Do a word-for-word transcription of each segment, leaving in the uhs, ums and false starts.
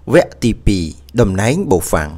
វគ្គទីពីរតំណែងបូហ្វាំង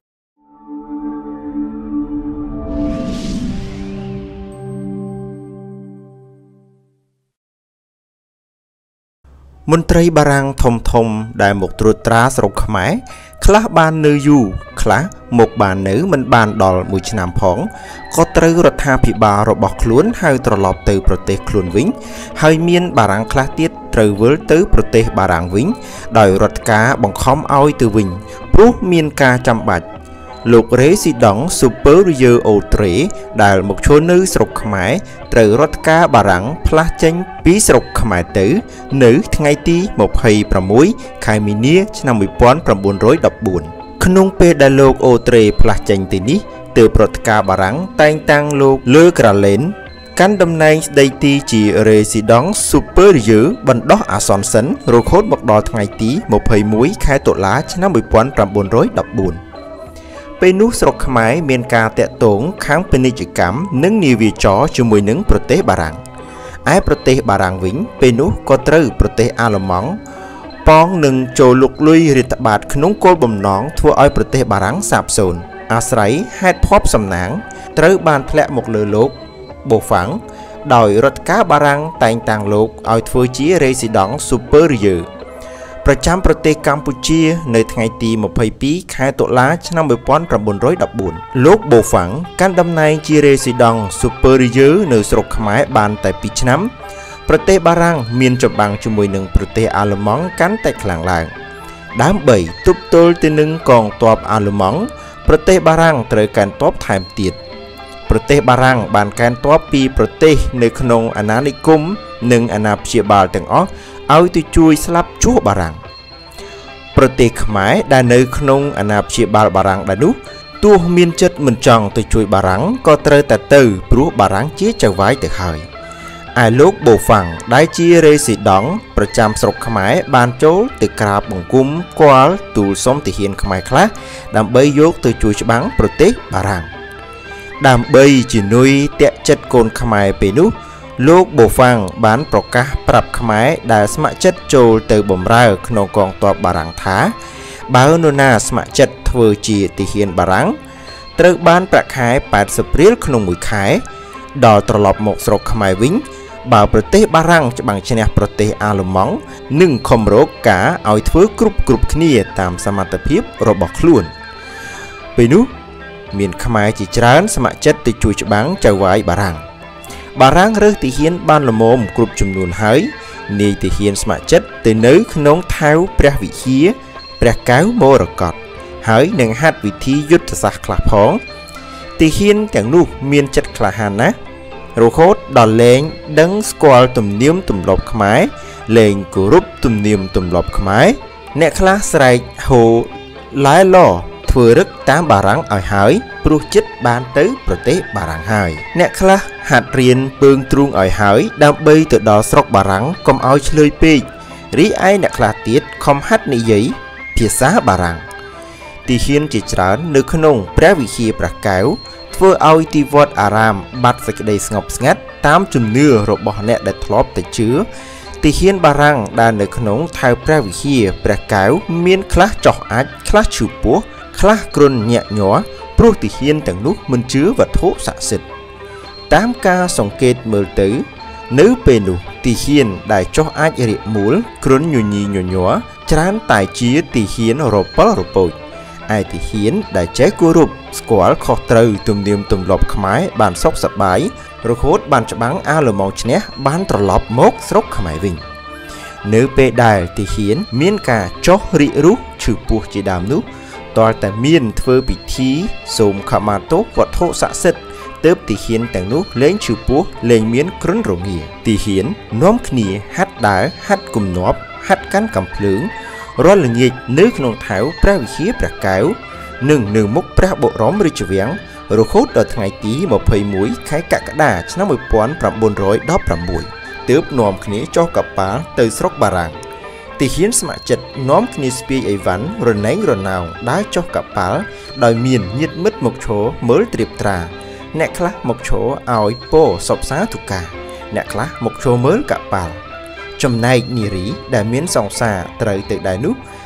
មន្ត្រីបារាំងធំធំដែលមកត្រួតត្រាស្រុកខ្មែរខ្លះបាននៅយូរខ្លះមកបាននៅមិនបានដល់មួយឆ្នាំផងក៏ត្រូវរដ្ឋាភិបាលរបស់ខ្លួនហៅត្រឡប់ទៅប្រទេសខ្លួនវិញហើយមានបារាំងខ្លះទៀតត្រូវវិលទៅប្រទេសបារាំងវិញដោយរដ្ឋការបង្ខំឲ្យទៅវិញព្រោះមានការចាំបាច់លោក Resident Superior Autre ដែលមកឈរនៅស្រុកខ្មែរត្រូវរដ្ឋការបារាំងផ្លាស់ចេញពីស្រុកខ្មែរទៅនៅថ្ងៃទីម្ភៃប្រាំមួយ ខែមីនា ឆ្នាំ một nghìn chín trăm mười bốn ក្នុងពេលដែលលោក Autre ផ្លាស់ចេញទៅនេះទើបរដ្ឋការបារាំងតែងតាំងលោក Le Gralen កាន់តំណែងស្ដីទីជា Resident Superior បណ្ដោះអាសន្នសិនរហូតមកដល់ថ្ងៃទីម្ភៃមួយ ខែតុលា ឆ្នាំ một nghìn chín trăm mười bốnពេលនោះស្រុកខ្មែរមានការតាក់ទងខាងពាណិជ្ជកម្មនិងនាវាចរជាមួយនឹងប្រទេសបារាំងឯប្រទេសបារាំងវិញពេលនោះក៏ត្រូវប្រទេសអាល្លឺម៉ង់ប៉ងនឹងចូលលុកលុយរាតត្បាតក្នុងគោលបំណងធ្វើឲ្យប្រទេសបារាំងសាបសូន្យអាស្រ័យហេតុភ័ព្វសំណាងត្រូវបានធ្លាក់មកលើលោកបូហ្វាំងដោយរដ្ឋការបារាំងតែងតាំងលោកឲ្យធ្វើជា Resident Superiorប្រចាំប្រទេសកម្ពុជានៅថ្ងៃទីម្ភៃពីរ ខែតុលា ឆ្នាំ một nghìn chín trăm mười bốn លោកបូហ្វាំងកាន់តំណែងជា Resident Superior នៅស្រុកខ្មែរបានតែពីរឆ្នាំប្រទេសបារាំងមានចម្បាំងជាមួយនឹងប្រទេសអាល្លឺម៉ង់កាន់តែខ្លាំងឡើងដើម្បីទប់ទល់ទៅនឹងកងទ័ពអាល្លឺម៉ង់ប្រទេសបារាំងត្រូវកាន់ទ័ពថែមទៀតប្រទេសបារាំងបានកាន់ទ័ពពីប្រទេសនៅក្នុងអាណានិគមនិងអាណាព្យាបាលទាំងអស់ឲ្យទៅជួយស្លាប់ជួសបារាំងប្រទេសខ្មែរដែលនៅក្នុងអាណាព្យាបាលបារាំងដែរនោះទោះមានចិត្តមិនចង់ទៅជួយបារាំងក៏ត្រូវតែទៅព្រោះបារាំងជាចៅហ្វាយទៅហើយឯលោកបូហ្វាំងដែលជា Resident ប្រចាំស្រុកខ្មែរបានចូលទៅក្រាបបង្គំគាល់ទូលសុំទាហានខ្មែរខ្លះដើម្បីយកទៅជួយច្បាំងប្រទេសបារាំងដើម្បីជំនួយតាក់ចិត្តកូនខ្មែរពេលនោះលោកបូហ្វាំងបានប្រកាសប្រាប់ខ្មែរដែលស្ម័គ្រចិត្តចូលទៅបម្រើក្នុងកងទ័ពបារាំងថាបើនរណាស្ម័គ្រចិត្តធ្វើជាទាហានបារាំងត្រូវបានប្រាក់ខែแปดสิบរៀលក្នុងមួយខែដល់ត្រឡប់មកស្រុកខ្មែរវិញបើប្រទេសបារាំងច្បាំងឈ្នះប្រទេសអាល្លឺម៉ង់នឹងខំរកការឲ្យធ្វើគ្រប់គ្រប់គ្នាតាមសមត្ថភាពរបស់ខ្លួនពេលនោះមានខ្មែរជាច្រើនស្ម័គ្រចិត្តទៅជួយច្បាំងចៅហ្វាយបារាំងបារាំងរើសទាហានបានល្មមគ្រប់ចំនួនហើយនាយទាហានស្ម័គ្រចិត្តទៅនៅក្នុងថែវព្រះវិហារព្រះកែវមរកតហើយនឹងហាត់វិធីយុទ្ធសាស្ត្រខ្លះផងទាហានទាំងនោះមានចិត្តក្លាហានណាស់រហូតដល់លែងដឹងស្គាល់ទំនៀមទម្លាប់ខ្មែរលែងគោរពទំនៀមទម្លាប់ខ្មែរអ្នកខ្លះស្រែកហូឡែឡធ្វើរឹកតាមបារាំងឲ្យហើយព្រោះចិត្តបានទៅប្រទេសបារាំងហើយអ្នកខ្លះហាត់រៀនពើងទ្រូងឲ្យហើយដើម្បីទៅដល់ស្រុកបារាំងកុំឲ្យឆ្លើយពេករីឯអ្នកខ្លះទៀតខំហាត់និយាយភាសាបារាំងទាហានជាច្រើននៅក្នុងព្រះវិហារព្រះកែវធ្វើឲ្យទីវត្តអារាមបាត់សេចក្តីស្ងប់ស្ងាត់តាមជំនឿរបស់អ្នកដែលធ្លាប់តែជឿទាហានបារាំងដែលនៅក្នុងថែវព្រះវិហារព្រះកែវមានខ្លះចោះអាចខ្លះឈឺពោះខ្លះគ្រុនញាក់ញ័រព្រោះទាហានទាំងនោះមិនជឿវត្ថុស័ក្តិសិទ្ធិតាមការសង្កេតមើលទៅនៅពេលនោះទាហានដែលចោះអាចរាកមូលគ្រុនញញីញញ័រច្រើនតែជាទាហានរពលរពូចឯទាហានដែលចេះគោរពស្គាល់ខុសត្រូវទំនៀមទម្លាប់ខ្មែរបានសុខសប្បាយរហូតបានច្បាំងអាល្លឺម៉ង់ឈ្នះបានត្រឡប់មកស្រុកខ្មែរវិញនៅពេលដែលទាហានមានការចោះរិះរុះឈឺពោះជាដើមនោះតើតែមានធ្វើពិធីសូមខមាទោសវត្ថុស័ក្តិសិទ្ធិទើបទាហានទាំងនោះលែងឈឺពោះលែងមានគ្រុនរងាទាហាននាំគ្នាហាត់ដើរហាត់គំនាប់ហាត់កាន់កាំភ្លើងរាល់ល្ងាចនៅក្នុងថែវព្រះវិហារព្រះកែវនិងនៅមុខព្រះបរមរាជវាំងរហូតដល់ថ្ងៃទីម្ភៃមួយ ខែកក្កដាឆ្នាំ một nghìn chín trăm mười sáuទើបនាំគ្នាចុះកប៉ាល់ទៅស្រុកបារាំងទាហានស្ម័គ្រចិត្តនាំគ្នាស្ពាយអីវ៉ាន់រណែងរណោងដើរចុះកប៉ាល់ដោយមានញាតិមិត្តមកឈរមើលត្រៀបត្រាអ្នកខ្លះមកឈរឲ្យពោសពសាទុកាអ្នកខ្លះមកឈរមើលកប៉ាល់ចំណែកនារីដែលមានសង្សារត្រូវទៅដែរនោះ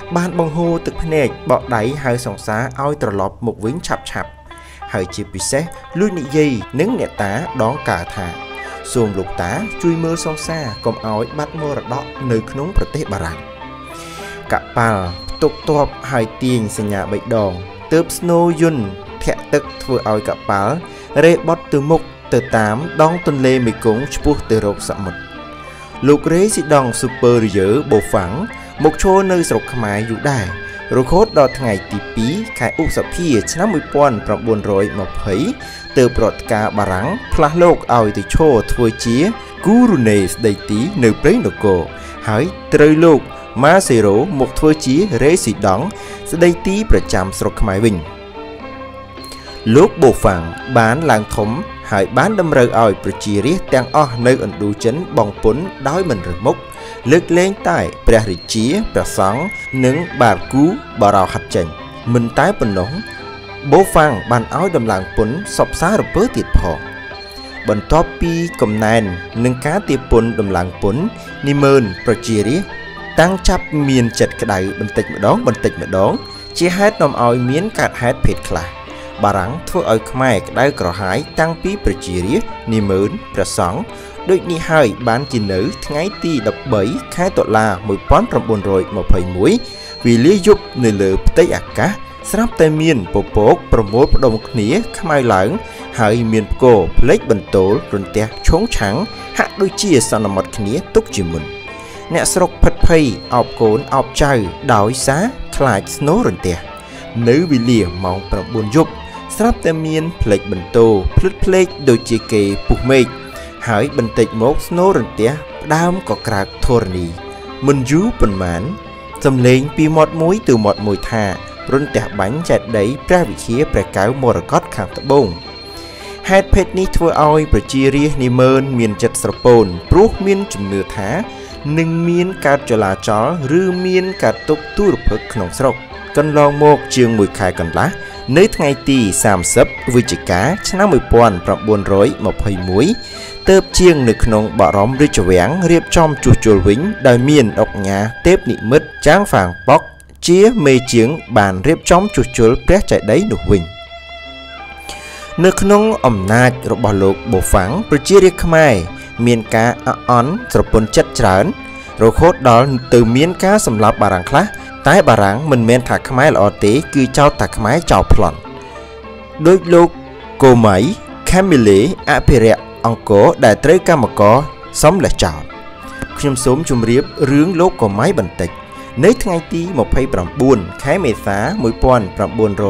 បានបង្ហូរទឹកភ្នែកបកដៃហៅសង្សារឲ្យត្រឡប់មកវិញឆាប់ឆាប់ហើយជាពិសេសលួចនិយាយនឹងអ្នកតាដងកើថាសូមលោកតាជួយមើលសង្សារកុំឲ្យបាត់មរតកនៅក្នុងប្រទេសបារាំងកប៉ាល់ផ្ទុកទ័ពហើយទាញសញ្ញាបីដងទើបស្នូយន្តធាក់ទឹកធ្វើឲ្យកប៉ាល់រេបត់ទៅមុខទៅតាមដងទន្លេមេគង្គឆ្ពោះទៅរកសមុទ្រលោករេស៊ីដង់ស៊ូពើរីយើបូហ្វាំងមកឈរនៅស្រុកខ្មែរយូរដែររហូតដល់ថ្ងៃទីពីរខែឧសភាឆ្នាំmột nghìn chín trăm hai mươiទើបរដ្ឋការបារាំងផ្លាស់លោកឲ្យទៅឈរធ្វើជាគូរូណេស្ដីទីនៅព្រៃនគរហើយត្រូវលោកម៉ាសេរ៉ូមកធ្វើជារេស៊ីដង់ស្ដីទីប្រចាំស្រុកខ្មែរវិញលោកបូហ្វាំងបានឡើងធំហើយបានតម្រូវឲ្យប្រជារាស្ត្រទាំងអស់នៅឥណ្ឌូចិនបង់ពន្ធដោយមិនរើសមុខលើកលែងតែព្រះរាជាព្រះសង្ឃនិងបារគូបារោហាត់ចេញមិនតែប៉ុណ្ណោះបូហ្វាំងបានឲ្យដំឡើងពន្ធសពសារពើទៀតផងបន្ទាប់ពីកំណែននឹងការទារពន្ធដំឡើងពន្ធនិមឺនប្រជារាស្ត្រតាំងចាប់មានចិត្តក្តៅបន្តិចម្ដងបន្តិចម្ដងជាហេតុនាំឲ្យមានកើតហេតុភេទខ្លះបារាំងធ្វើឲ្យខ្មែរក្តៅក្រហាយតាំងពីប្រជារាស្ត្រនិមឺនព្រះសង្ឃដូចនេះហើយបានជានៅថ្ងៃទីដប់បីខែតុលាmột nghìn chín trăm hai mươi mốtវេលាយប់នៅលើផ្ទៃអាកាសស្រាប់តែមានពពកប្រមូលផ្ដុំគ្នាខ្មៅឡើងហើយមានផ្គរផ្លេចបន្ទោលរន្ទះឈងឆាំងហាក់ដូចជាសន្មត់គ្នាទុកជាមុនអ្នកស្រុកផិតភ័យអោបកូនអោបចៅដោយសារខ្លាចស្នូររន្ទះនៅវេលាម៉ោង៩យប់ស្រាប់តែមានផ្លេចបន្ទោភ្លឹតភ្លេចដូចជាគេពុះមេឃហើយបន្តិចមកស្នូររន្ទះផ្ដើមក៏ក្រើកធរណីមិនយូរប៉ុន្មានសំឡេងពីមាត់មួយទៅមាត់មួយថារន្ទះបាញ់ចេតិយព្រះវិហារព្រះកៅមរកតខាងត្បូងហេតុភេទនេះធ្វើឲ្យប្រជារាស្ត្រនិមឺនមានចិត្តស្រពោនព្រោះមានជំនឿថានឹងមានកើតចលាចលឬមានកើតទុកទូរភឹកក្នុងស្រុកកន្លងមកជាងមួយខែកន្លះនៅថ្ងៃទីសាមសិបវិច្ឆិកាឆ្នាំmột nghìn chín trăm hai mươi mốtទើបជាងនៅក្នុងបរមរាជវាំងរៀបចំជួសជុលវិញដោយមានអុកញ៉ាទេពនិមិត្តចាងហ្វាងប៉ុកជាមេជាងបានរៀបចំជួសជុលព្រះចេតិយនោះវិញនៅក្នុងអំណាចរបស់លោកបូហ្វាំងប្រជារាស្ត្រខ្មែរមានការអអន់ស្រពន់ចិត្តច្រើនរហូតដល់ទៅមានការសម្លាប់បារាំងខ្លះតែបារាំងមិនមែនថាខ្មែរល្អទេគឺចោទថាខ្មែរចោលប្លន់ដោយលោកកូម៉ៃខេមីលេអភិរក្សអង្គរដែលត្រូវកម្មករសំលេះចោលខ្ញុំសូមជម្រាបរឿងលោកកូម៉ៃបន្តិចនៅថ្ងៃទីยี่สิบเก้าខែមេសាmột nghìn chín trăm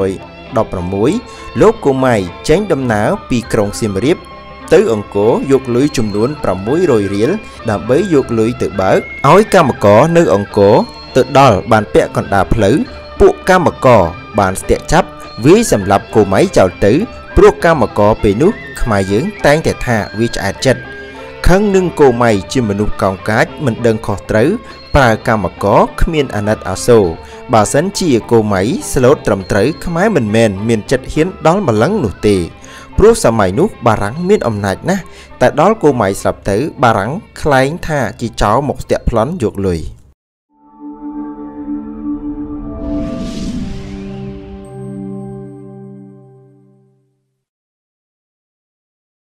mười sáuលោកកូម៉ៃចេញដំណើរពីក្រុងសៀមរាបទៅអង្គរយកលុយចំនួនsáu trămរៀលដើម្បីយកលុយទៅបើកឲ្យកម្មករនៅអង្គរទៅដល់បានពាក់កណ្ដាលផ្លូវពួកកម្មករបានស្ទាក់ចាប់វាយសម្លាប់កូម៉ៃចោលទៅព្រោះកម្មករពេលនោះខ្មែរយើងតែងតែថាវាឆ្អែតចិត្តខឹងនឹងកូម៉ៃជាមនុស្សកោងកាចមិនដឹងខុសត្រូវប្រើកម្មករគ្មានអាណិតអាសូរបើសិនជាកូម៉ៃស្លូតត្រឹមត្រូវខ្មែរមិនមែនមានចិត្តហ៊ានដល់ម្លឹងនោះទេព្រោះសម័យនោះបារាំងមានអំណាចណាស់តែដល់កូម៉ៃស្លាប់ទៅបារាំងខ្លែងថាជាចោរមកស្ទាក់ប្លន់យកលុយ